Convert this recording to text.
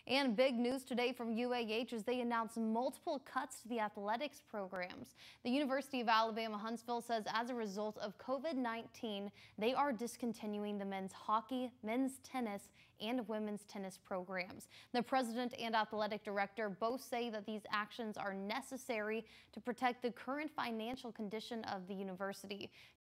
And big news today from UAH as they announced multiple cuts to the athletics programs. The University of Alabama Huntsville says as a result of COVID-19, they are discontinuing the men's hockey, men's tennis, and women's tennis programs. The president and athletic director both say that these actions are necessary to protect the current financial condition of the university.